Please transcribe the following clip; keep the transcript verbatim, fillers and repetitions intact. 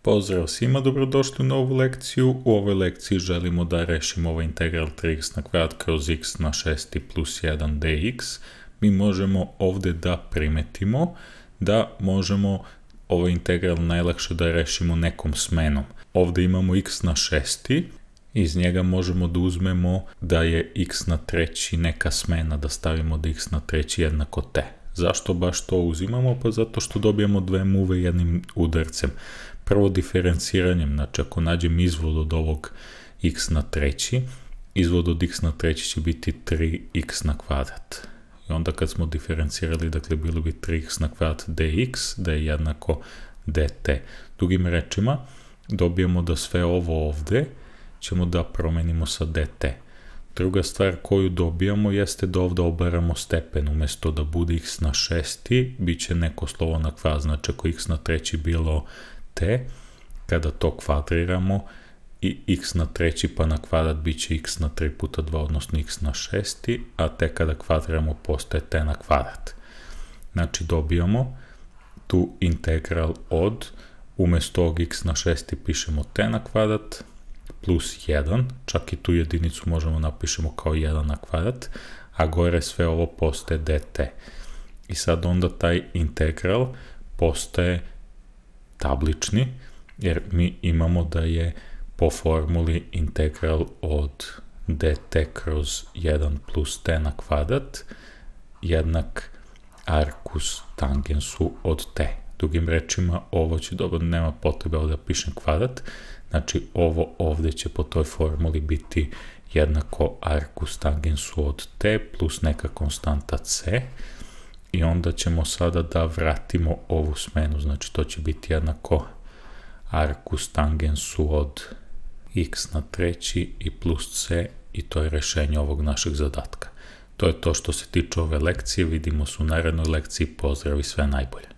Pozdrav svima, dobrodošli u novu lekciju. U ovoj lekciji želimo da rešimo ovaj integral tri x na kvadrat kroz x na šesti plus jedan dx. Mi možemo ovde da primetimo da možemo ovaj integral najlakše da rešimo nekom smenom. Ovde imamo x na šesti, iz njega možemo da uzmemo da je x na treći neka smena, da stavimo da x na treći jednako t. Zašto baš to uzimamo? Pa zato što dobijamo dve muve jednim udarcem. Prvo diferenciranjem, znači ako nađem izvod od ovog x na treći, izvod od x na treći će biti tri x na kvadrat. I onda kad smo diferencirali, dakle bilo bi tri x na kvadrat dx, da je jednako dt. Drugim rečima, dobijemo da sve ovo ovde ćemo da promenimo sa dt. Druga stvar koju dobijamo jeste da ovde obaramo stepen, umesto da bude x na šesti, bit će neko slovo na kvadrat, znači ako x na treći bilo t, kada to kvadriramo i x na treći pa na kvadrat bit će x na tri puta dva, odnosno x na šesti, a te kada kvadriramo postaje t na kvadrat. Znači dobijamo tu integral od, umesto ovog x na šesti pišemo t na kvadrat, plus jedan, čak i tu jedinicu možemo napišemo kao jedan na kvadrat, a gore sve ovo postaje dt. I sad onda taj integral postaje tablični, jer mi imamo da je po formuli integral od dt kroz jedan plus t na kvadrat jednak arkus tangensu od t. Drugim rečima, ovo će dobro, nema potrebe ovdje da pišem kvadrat, znači ovo ovdje će po toj formuli biti jednako arkus tangensu od t plus neka konstanta c. I onda ćemo sada da vratimo ovu smenu, znači to će biti jednako arkus tangensu od x na treći i plus c, i to je rešenje ovog našeg zadatka. To je to što se tiče ove lekcije, vidimo se u narednoj lekciji, pozdrav i sve najbolje.